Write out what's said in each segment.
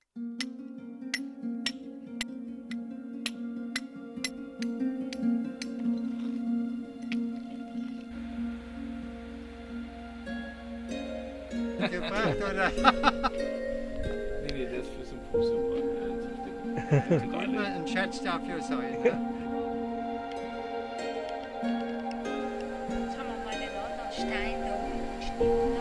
Gebracht, oder? Nee, das ist für Symposium. Immer ein Schatz dafür sein. Ne? Jetzt haben wir mal einen anderen Stein da unten stehen.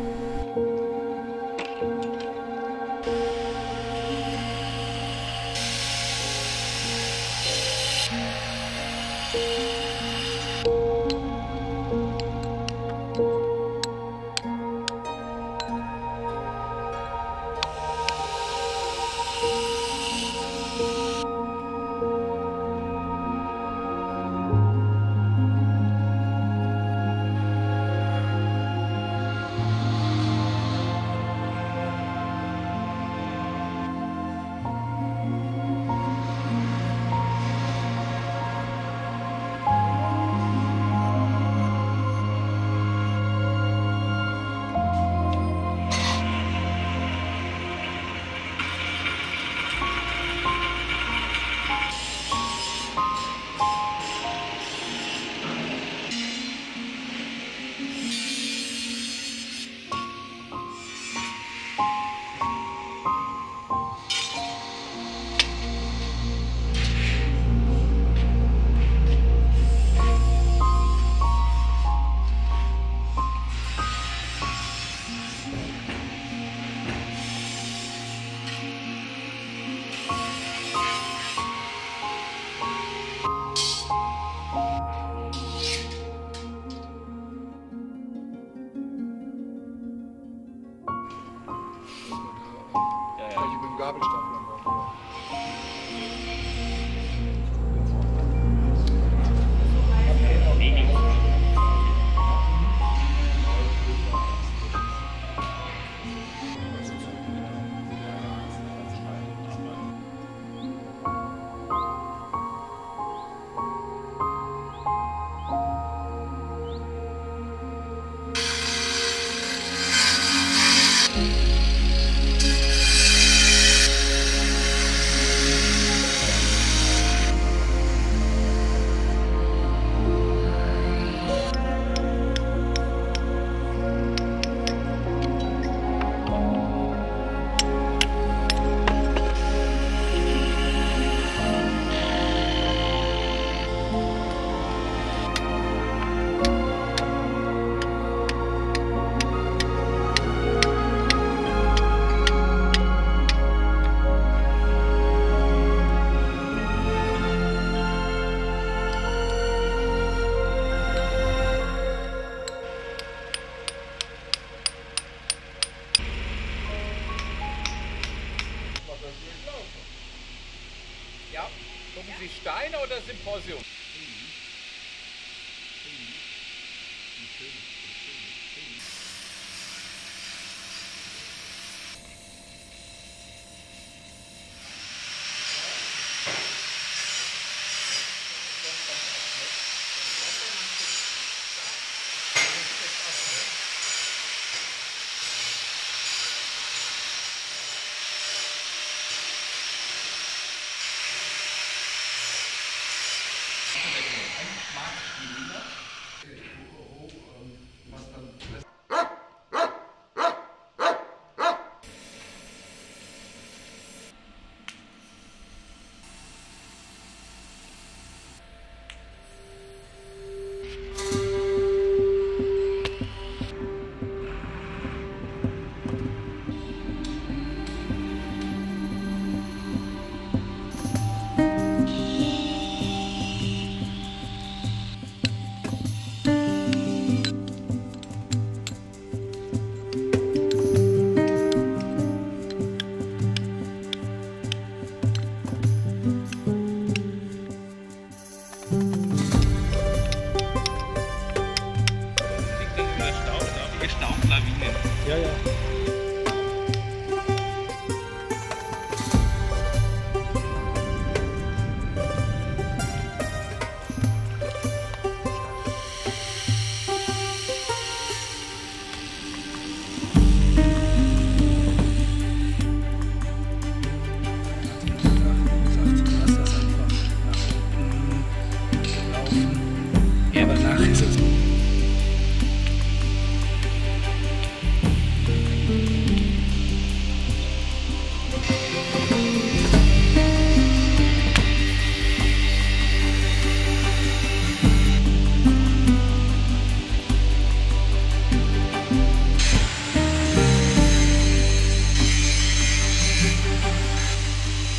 Gabelstapler. Ja, gucken Sie Steine oder Symposium?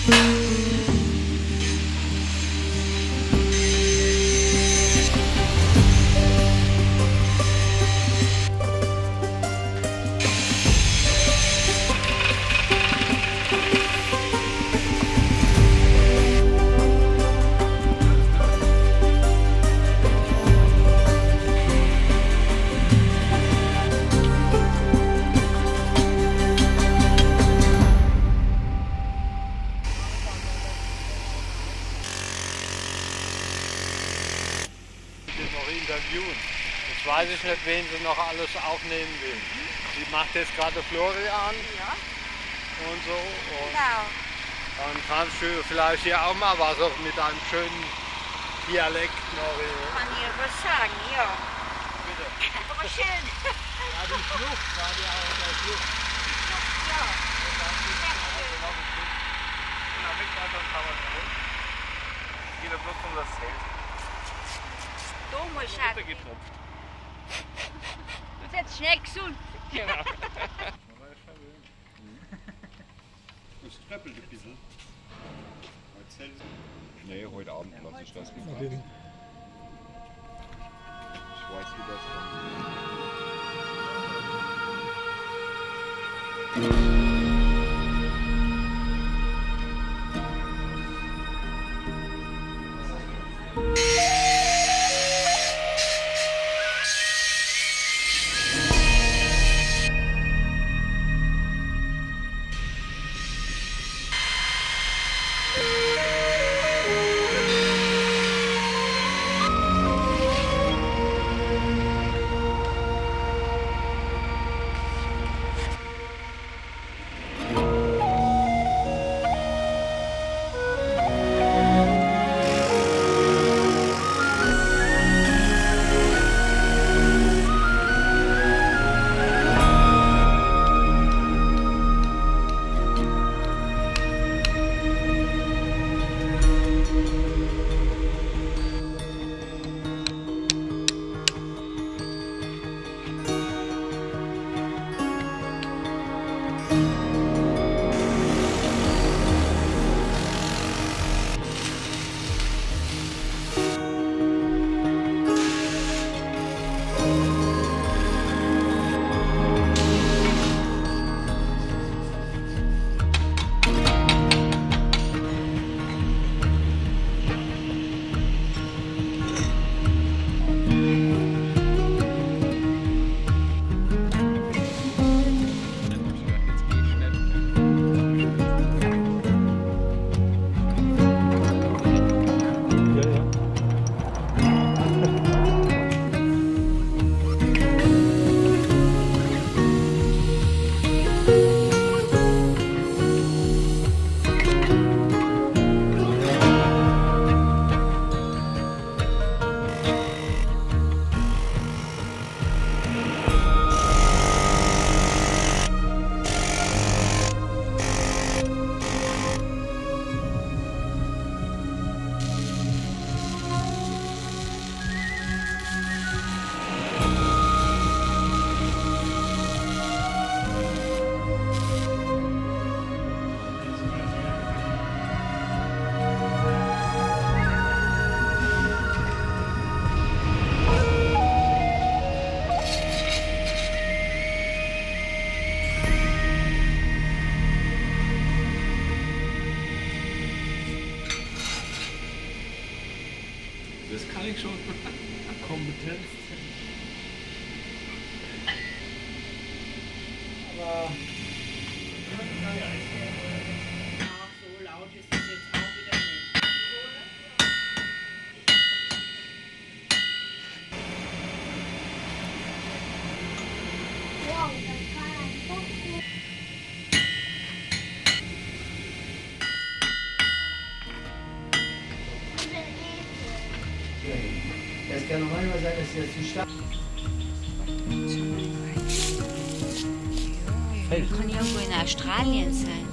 Interviewen. Jetzt weiß ich nicht, wen sie noch alles aufnehmen will. Sie macht jetzt gerade Florian und so. Und dann kannst du vielleicht hier auch mal was mit einem schönen Dialekt noch. Kann ich was sagen, ja. Bitte. Aber schön. Ja, die Flucht war ja auch in der Flucht. Ja. Jeder bloß um das Zelt. Du musst sagen. Getropft. Du bist schnell gesund. Genau. Das tröppelt ein bisschen. Nee, heute Abend lasse ich das gemacht. Ich weiß, wie das kommt. Das kann ich schon. Kompetenz. Aber so laut ist es jetzt auch wieder nicht. Wow, das war ein Foto. Es kann noch manchmal sein, dass sie jetzt zu stark. Kann irgendwo in Australien sein.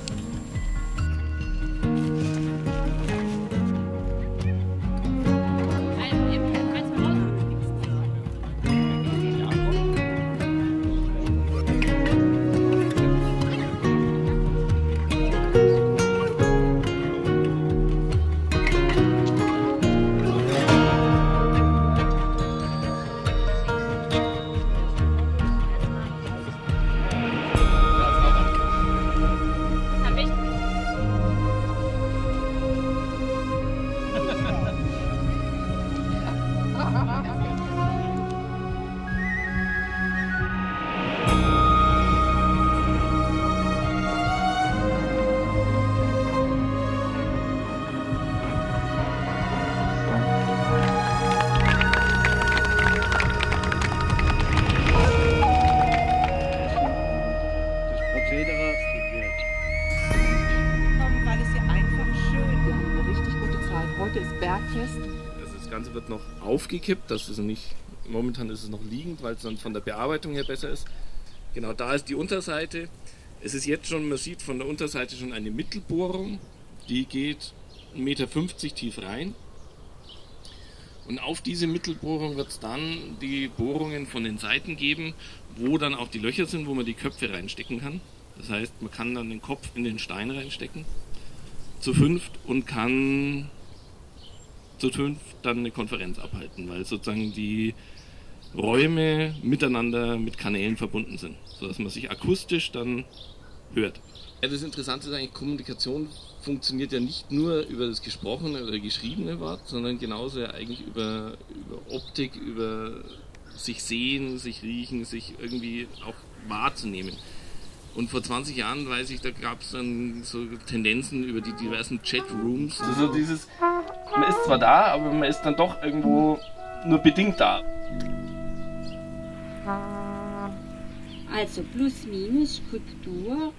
des Berges. Das Ganze wird noch aufgekippt, momentan ist es noch liegend, weil es dann von der Bearbeitung her besser ist. Genau, da ist die Unterseite. Es ist jetzt schon, man sieht von der Unterseite schon eine Mittelbohrung, die geht 1,50 Meter tief rein. Und auf diese Mittelbohrung wird es dann die Bohrungen von den Seiten geben, wo dann auch die Löcher sind, wo man die Köpfe reinstecken kann. Das heißt, man kann dann den Kopf in den Stein reinstecken, zu fünft, und kann zu fünft dann eine Konferenz abhalten, weil sozusagen die Räume miteinander mit Kanälen verbunden sind, sodass man sich akustisch dann hört. Ja, das Interessante ist eigentlich, Kommunikation funktioniert ja nicht nur über das gesprochene oder geschriebene Wort, sondern genauso ja eigentlich über Optik, über sich sehen, sich riechen, sich irgendwie auch wahrzunehmen. Und vor 20 Jahren, weiß ich, da gab es dann so Tendenzen über die diversen Chatrooms. Also dieses, man ist zwar da, aber man ist dann doch irgendwo nur bedingt da. Also plus minus Skulptur.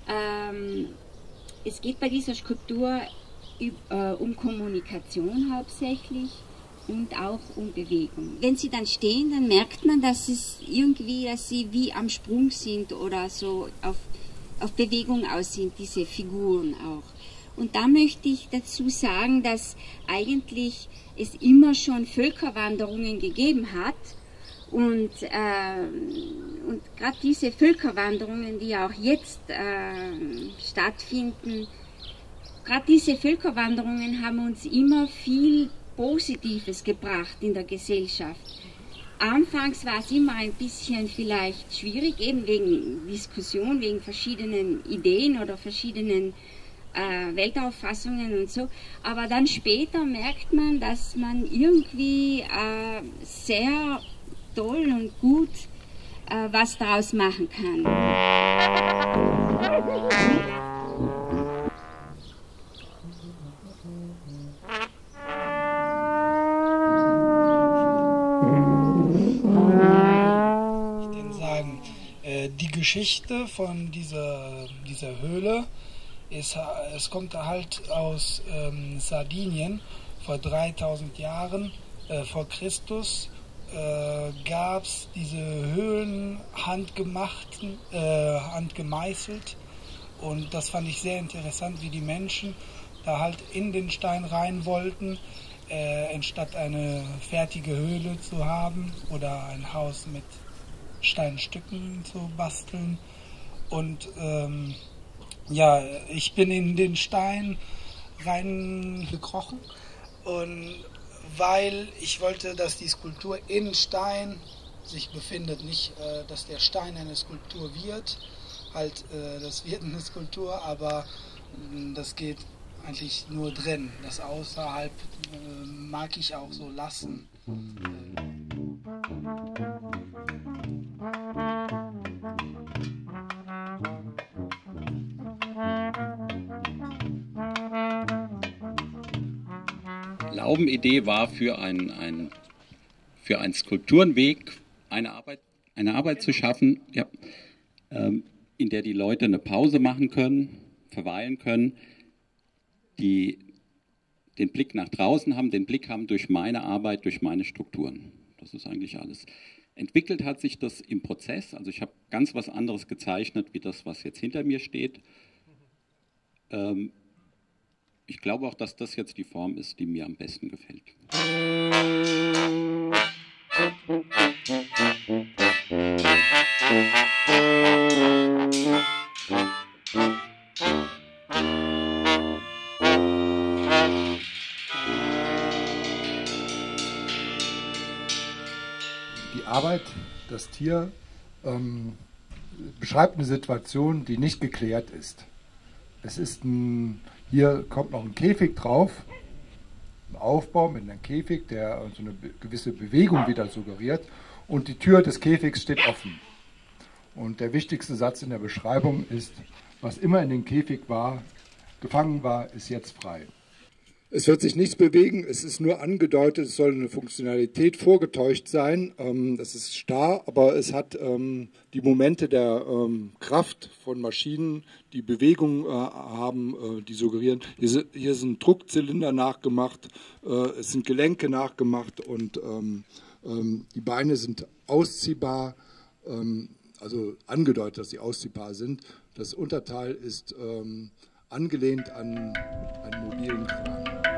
Es geht bei dieser Skulptur um Kommunikation hauptsächlich und auch um Bewegung. Wenn sie dann stehen, dann merkt man, dass sie wie am Sprung sind oder so auf Bewegung aus sind, diese Figuren auch. Und da möchte ich dazu sagen, dass eigentlich es immer schon Völkerwanderungen gegeben hat. Und gerade diese Völkerwanderungen, die auch jetzt stattfinden, gerade diese Völkerwanderungen haben uns immer viel Positives gebracht in der Gesellschaft. Anfangs war es immer ein bisschen vielleicht schwierig, eben wegen Diskussion, wegen verschiedenen Ideen oder verschiedenen Weltauffassungen und so. Aber dann später merkt man, dass man irgendwie sehr toll und gut was daraus machen kann. Die Geschichte von dieser Höhle es kommt halt aus Sardinien. Vor 3000 Jahren vor Christus gab es diese Höhlen handgemeißelt, und das fand ich sehr interessant, wie die Menschen da halt in den Stein rein wollten, anstatt eine fertige Höhle zu haben oder ein Haus mit Steinstücken zu basteln. Und ja, ich bin in den Stein reingekrochen, und weil ich wollte, dass die Skulptur in Stein sich befindet, nicht, dass der Stein eine Skulptur wird. Halt, das wird eine Skulptur, aber das geht eigentlich nur drin. Das außerhalb mag ich auch so lassen. Laubenidee war für einen Skulpturenweg eine Arbeit zu schaffen, ja, in der die Leute eine Pause machen können, verweilen können, die den Blick nach draußen haben, den Blick haben durch meine Arbeit, durch meine Strukturen. Das ist eigentlich alles. Entwickelt hat sich das im Prozess, also ich habe ganz was anderes gezeichnet, wie das, was jetzt hinter mir steht. Ich glaube auch, dass das jetzt die Form ist, die mir am besten gefällt. Die Arbeit, das Tier, beschreibt eine Situation, die nicht geklärt ist. Es ist hier kommt noch ein Käfig drauf, ein Aufbau mit einem Käfig, der so eine gewisse Bewegung wieder suggeriert, und die Tür des Käfigs steht offen. Und der wichtigste Satz in der Beschreibung ist: Was immer in dem Käfig war, gefangen war, ist jetzt frei. Es wird sich nichts bewegen, es ist nur angedeutet, es soll eine Funktionalität vorgetäuscht sein. Das ist starr, aber es hat die Momente der Kraft von Maschinen, die Bewegung haben, die suggerieren. Hier sind Druckzylinder nachgemacht, es sind Gelenke nachgemacht und die Beine sind ausziehbar, also angedeutet, dass sie ausziehbar sind. Das Unterteil ist angelehnt an einen mobilen Kran.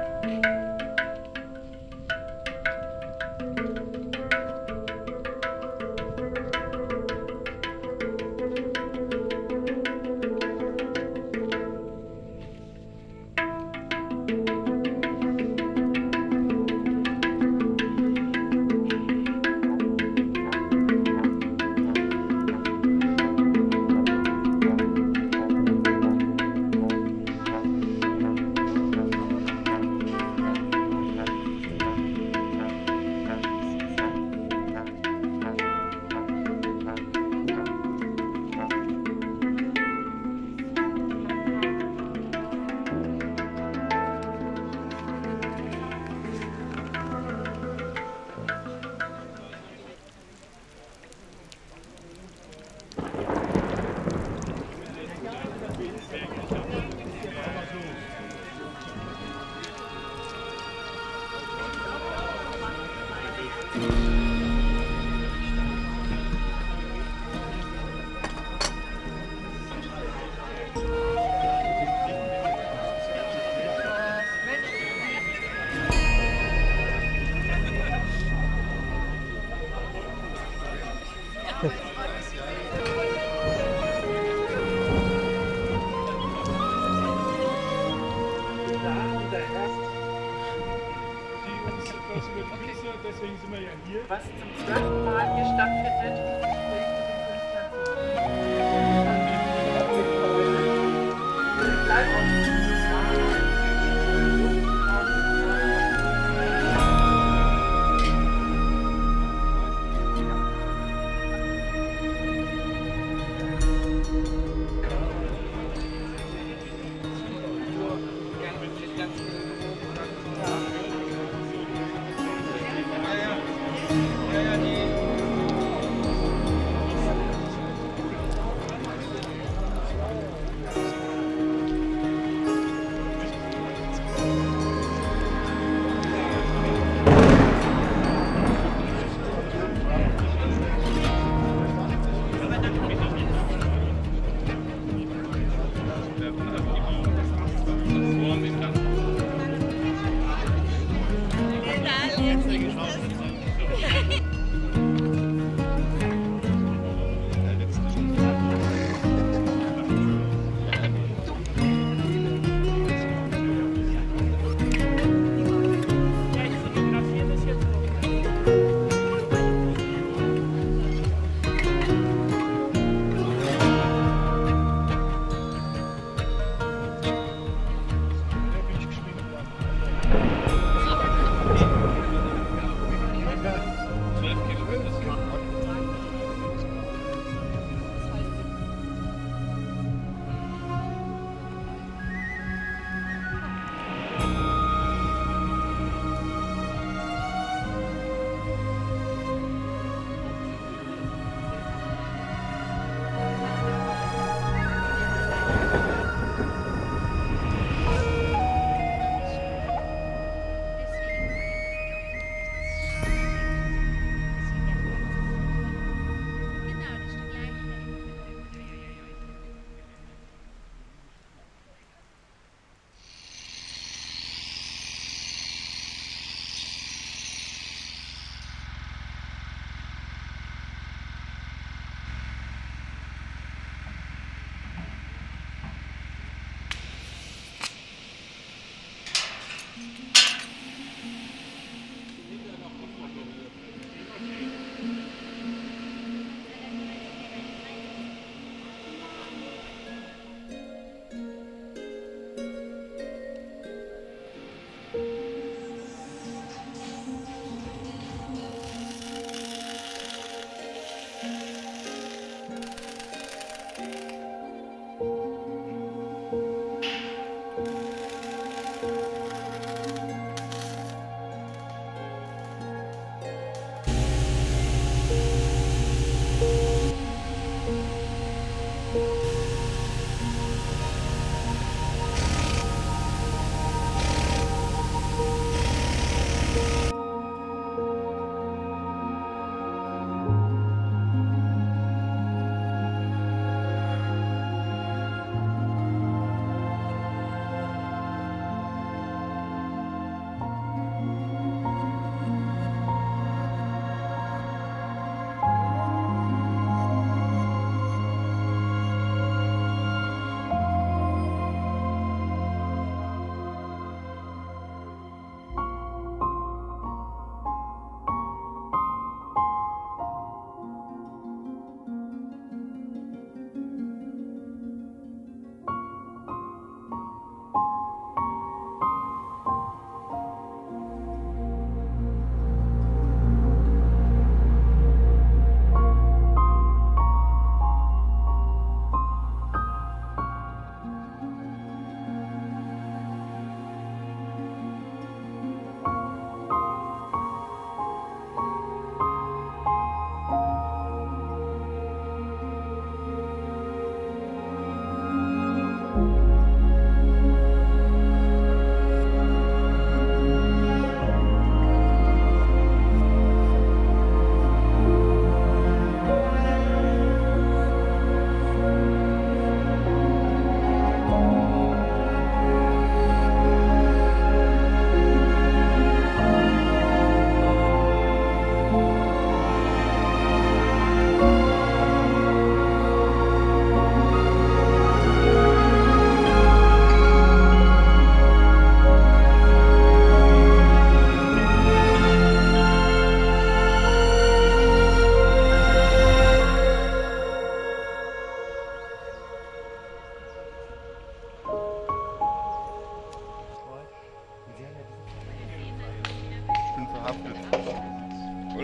Deswegen sind wir ja hier. Was zum 12. Mal hier stattfindet.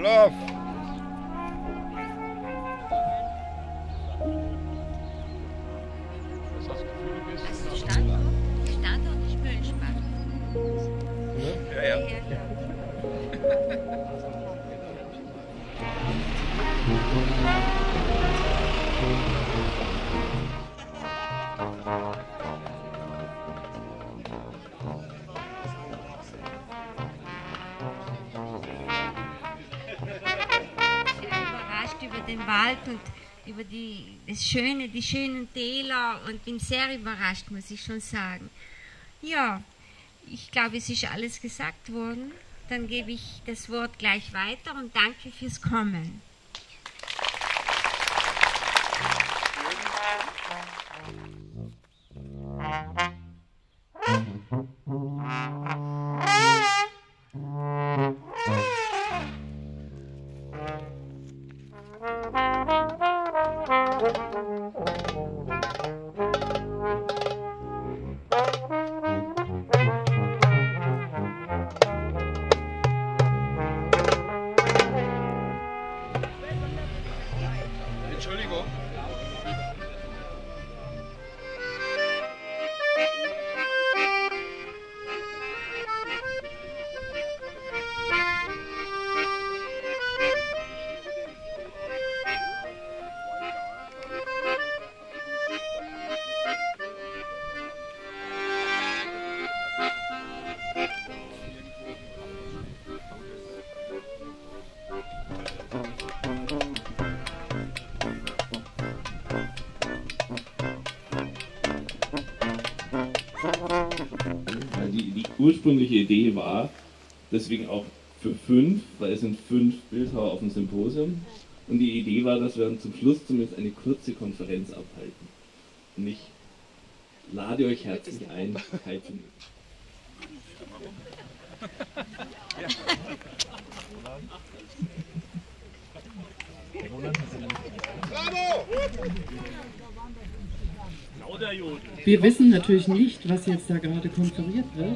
Olaf! Was hast du das Gefühl, du bist? Standort ist Bölschbach. Ja, ja. Überrascht über den Wald und über die schönen Täler und bin sehr überrascht, muss ich schon sagen. Ja, ich glaube, es ist alles gesagt worden. Dann gebe ich das Wort gleich weiter und danke fürs Kommen. Entschuldigung. Die ursprüngliche Idee war, deswegen auch für 5, weil es sind 5 Bildhauer auf dem Symposium. Und die Idee war, dass wir dann zum Schluss zumindest eine kurze Konferenz abhalten. Und ich lade euch herzlich ein, teilzunehmen. Wir wissen natürlich nicht, was jetzt da gerade konferiert wird.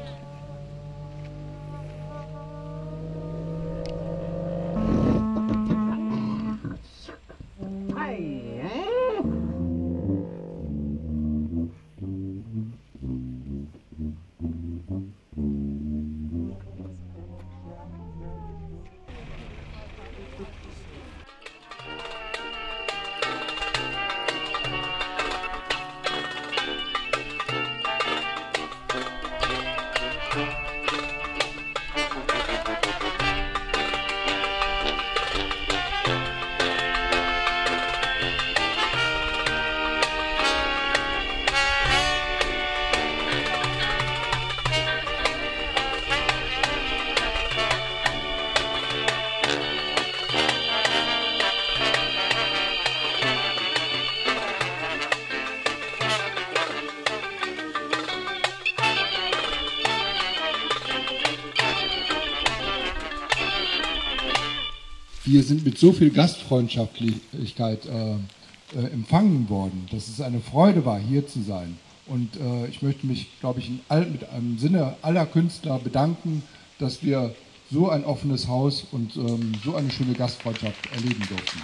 Wir sind mit so viel Gastfreundschaftlichkeit empfangen worden, dass es eine Freude war, hier zu sein. Und ich möchte mich, glaube ich, im Sinne aller Künstler bedanken, dass wir so ein offenes Haus und so eine schöne Gastfreundschaft erleben durften.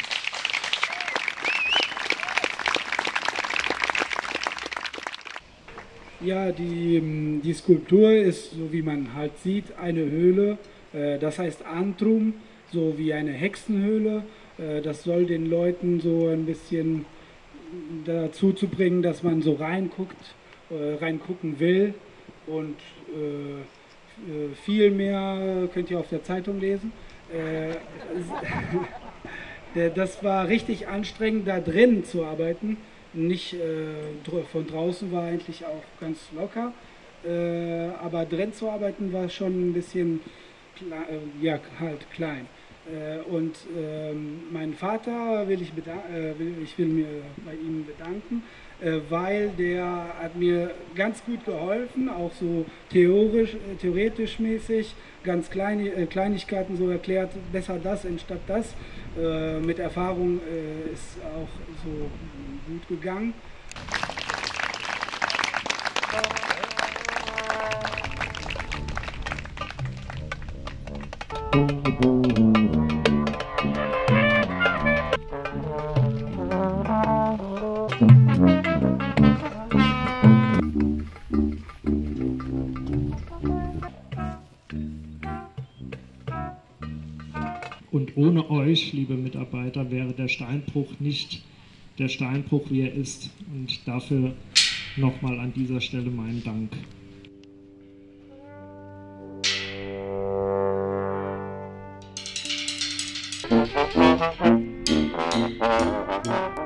Ja, die Skulptur ist, so wie man halt sieht, eine Höhle, das heißt Antrum, so wie eine Hexenhöhle. Das soll den Leuten so ein bisschen dazu zu bringen, dass man so reingucken will. Und viel mehr könnt ihr auf der Zeitung lesen. Das war richtig anstrengend, da drin zu arbeiten. Nicht von draußen war eigentlich auch ganz locker. Aber drin zu arbeiten war schon ein bisschen klein. Und meinen Vater will mir bei ihm bedanken, weil der hat mir ganz gut geholfen, auch so theoretisch mäßig, ganz Kleinigkeiten so erklärt, besser das anstatt das. Mit Erfahrung ist auch so gut gegangen. Und ohne euch, liebe Mitarbeiter, wäre der Steinbruch nicht der Steinbruch, wie er ist. Und dafür nochmal an dieser Stelle meinen Dank. Thank you.